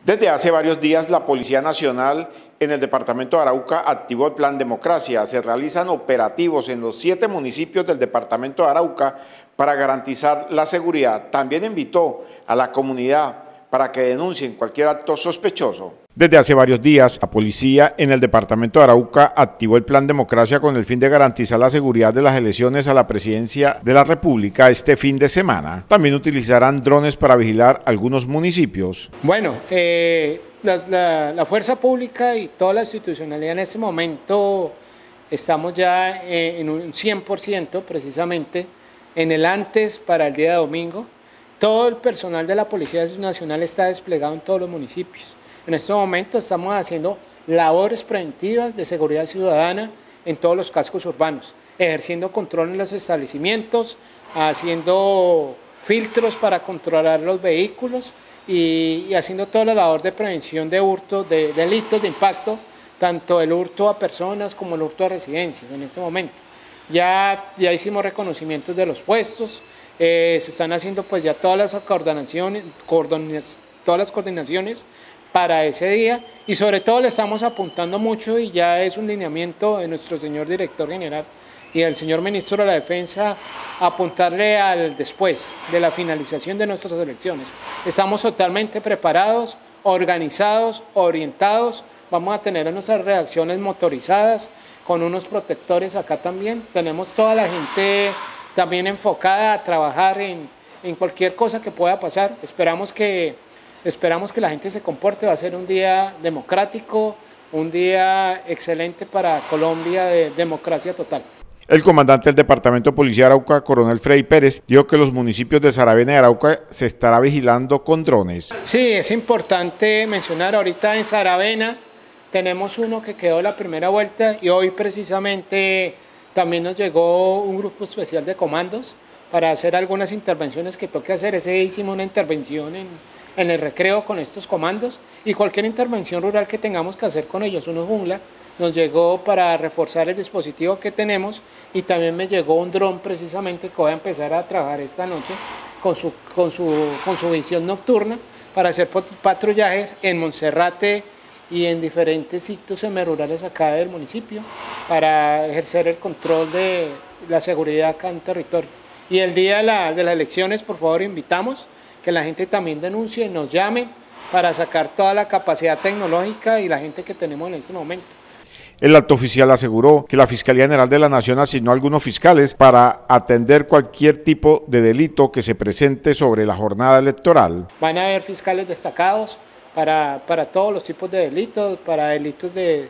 Desde hace varios días, la Policía Nacional en el departamento de Arauca activó el Plan Democracia. Se realizan operativos en los 7 municipios del departamento de Arauca para garantizar la seguridad. También invitó a la comunidad para que denuncien cualquier acto sospechoso. Desde hace varios días, la policía en el departamento de Arauca activó el Plan Democracia con el fin de garantizar la seguridad de las elecciones a la presidencia de la República este fin de semana. También utilizarán drones para vigilar algunos municipios. Bueno, la fuerza pública y toda la institucionalidad en este momento estamos ya en un 100% precisamente en el antes para el día de domingo. Todo el personal de la Policía Nacional está desplegado en todos los municipios. En este momento estamos haciendo labores preventivas de seguridad ciudadana en todos los cascos urbanos, ejerciendo control en los establecimientos, haciendo filtros para controlar los vehículos y haciendo toda la labor de prevención de hurtos, de delitos de impacto, tanto el hurto a personas como el hurto a residencias en este momento. Ya hicimos reconocimientos de los puestos, se están haciendo pues ya todas las coordinaciones para ese día y sobre todo le estamos apuntando mucho y ya es un lineamiento de nuestro señor director general y del señor ministro de la Defensa apuntarle al después de la finalización de nuestras elecciones. Estamos totalmente preparados, organizados, orientados, vamos a tener nuestras reacciones motorizadas con unos protectores acá también, tenemos toda la gente también enfocada a trabajar en cualquier cosa que pueda pasar. Esperamos que la gente se comporte, va a ser un día democrático, un día excelente para Colombia de democracia total. El comandante del Departamento de Policía de Arauca, coronel Freddy Pérez, dijo que los municipios de Saravena y Arauca se estará vigilando con drones. Sí, es importante mencionar, ahorita en Saravena tenemos uno que quedó la primera vuelta y hoy precisamente también nos llegó un grupo especial de comandos para hacer algunas intervenciones que toque hacer. Ese día hicimos una intervención en el recreo con estos comandos y cualquier intervención rural que tengamos que hacer con ellos, uno jungla, nos llegó para reforzar el dispositivo que tenemos y también me llegó un dron precisamente que voy a empezar a trabajar esta noche con su visión nocturna para hacer patrullajes en Monserrate y en diferentes sitios semirurales acá del municipio para ejercer el control de la seguridad acá en territorio. Y el día de las elecciones, por favor, invitamos que la gente también denuncie, nos llame para sacar toda la capacidad tecnológica y la gente que tenemos en este momento. El alto oficial aseguró que la Fiscalía General de la Nación asignó a algunos fiscales para atender cualquier tipo de delito que se presente sobre la jornada electoral. Van a haber fiscales destacados para todos los tipos de delitos, para delitos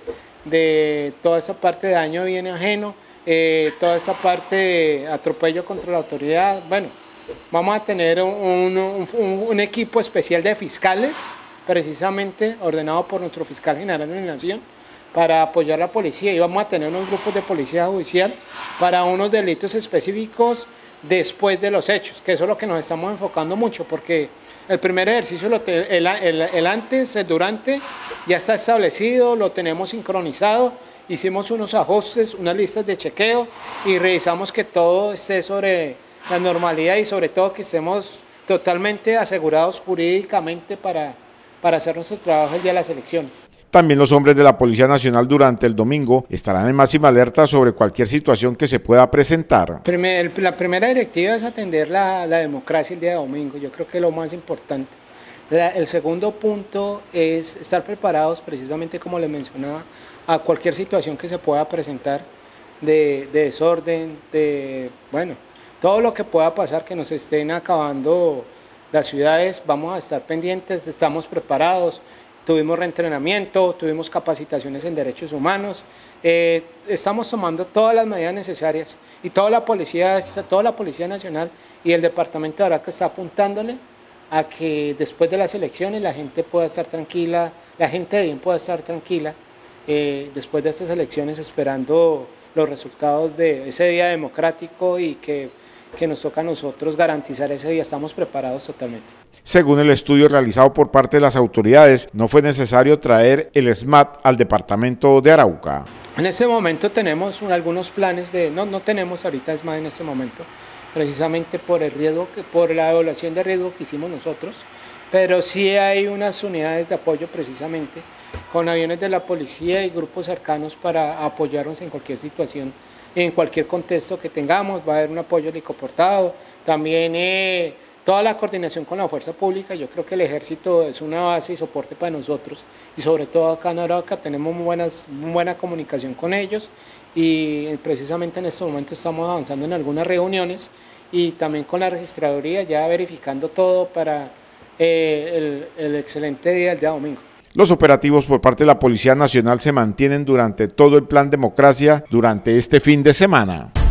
de toda esa parte de daño a bien ajeno, toda esa parte de atropello contra la autoridad. Bueno, vamos a tener un equipo especial de fiscales, precisamente ordenado por nuestro fiscal general de la Nación, para apoyar a la policía y vamos a tener unos grupos de policía judicial para unos delitos específicos después de los hechos, que eso es lo que nos estamos enfocando mucho, porque el primer ejercicio, el antes, el durante, ya está establecido, lo tenemos sincronizado, hicimos unos ajustes, unas listas de chequeo y revisamos que todo esté sobre la normalidad y sobre todo que estemos totalmente asegurados jurídicamente para hacer nuestro trabajo el día de las elecciones. También los hombres de la Policía Nacional durante el domingo estarán en máxima alerta sobre cualquier situación que se pueda presentar. La primera directiva es atender la democracia el día de domingo, yo creo que es lo más importante. El segundo punto es estar preparados, precisamente como les mencionaba, a cualquier situación que se pueda presentar de desorden, bueno, todo lo que pueda pasar, que nos estén acabando las ciudades, vamos a estar pendientes, estamos preparados. Tuvimos reentrenamiento, tuvimos capacitaciones en derechos humanos, estamos tomando todas las medidas necesarias y toda la Policía Nacional y el Departamento de Arauca está apuntándole a que después de las elecciones la gente pueda estar tranquila, la gente de bien pueda estar tranquila después de estas elecciones esperando los resultados de ese día democrático y que nos toca a nosotros garantizar ese día, estamos preparados totalmente. Según el estudio realizado por parte de las autoridades, no fue necesario traer el SMAT al departamento de Arauca. En este momento tenemos algunos planes no tenemos ahorita SMAT en este momento, precisamente por el riesgo, por la evaluación de riesgo que hicimos nosotros, pero sí hay unas unidades de apoyo precisamente con aviones de la policía y grupos cercanos para apoyarnos en cualquier situación, en cualquier contexto que tengamos. Va a haber un apoyo helicoportado, también toda la coordinación con la fuerza pública. Yo creo que el ejército es una base y soporte para nosotros, y sobre todo acá en Arauca tenemos muy buena comunicación con ellos, y precisamente en este momento estamos avanzando en algunas reuniones y también con la registraduría, ya verificando todo para el excelente día del día domingo. Los operativos por parte de la Policía Nacional se mantienen durante todo el Plan Democracia durante este fin de semana.